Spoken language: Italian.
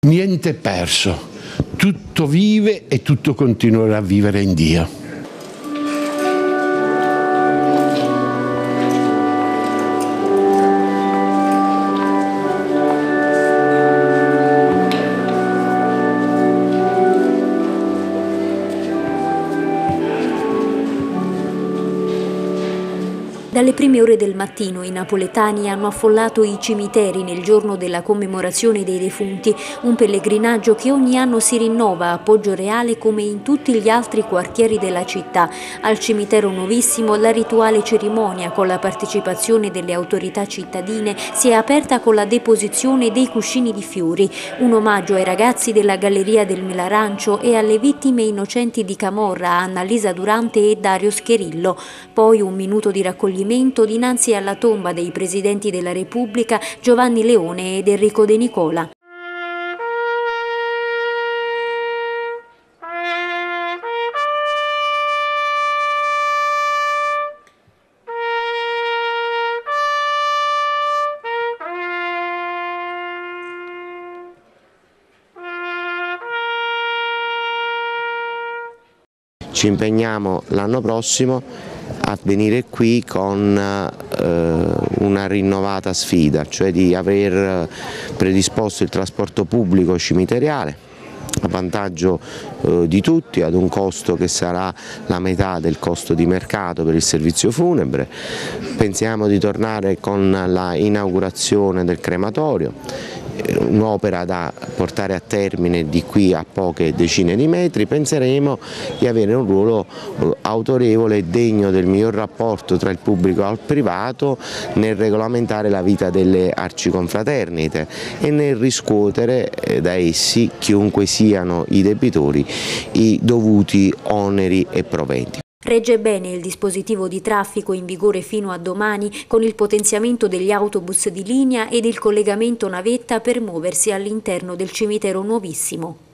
Niente perso, tutto vive e tutto continuerà a vivere in Dio. Dalle prime ore del mattino i napoletani hanno affollato i cimiteri nel giorno della commemorazione dei defunti, un pellegrinaggio che ogni anno si rinnova a Poggioreale come in tutti gli altri quartieri della città. Al cimitero nuovissimo la rituale cerimonia con la partecipazione delle autorità cittadine si è aperta con la deposizione dei cuscini di fiori, un omaggio ai ragazzi della Galleria del Melarancio e alle vittime innocenti di Camorra, Annalisa Durante e Dario Scherillo. Poi un minuto di raccoglimento dinanzi alla tomba dei presidenti della Repubblica Giovanni Leone ed Enrico De Nicola. Ci impegniamo l'anno prossimo a venire qui con una rinnovata sfida, cioè di aver predisposto il trasporto pubblico cimiteriale a vantaggio di tutti ad un costo che sarà la metà del costo di mercato per il servizio funebre. Pensiamo di tornare con la inaugurazione del crematorio, un'opera da portare a termine di qui a poche decine di metri. Penseremo di avere un ruolo autorevole e degno del miglior rapporto tra il pubblico e il privato nel regolamentare la vita delle arciconfraternite e nel riscuotere da essi, chiunque siano i debitori, i dovuti oneri e proventi. Regge bene il dispositivo di traffico in vigore fino a domani con il potenziamento degli autobus di linea ed il collegamento navetta per muoversi all'interno del cimitero nuovissimo.